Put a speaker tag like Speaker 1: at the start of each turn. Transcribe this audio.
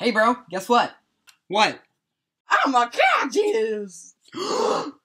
Speaker 1: Hey, bro, guess what?
Speaker 2: What?
Speaker 1: I'm a cat juice!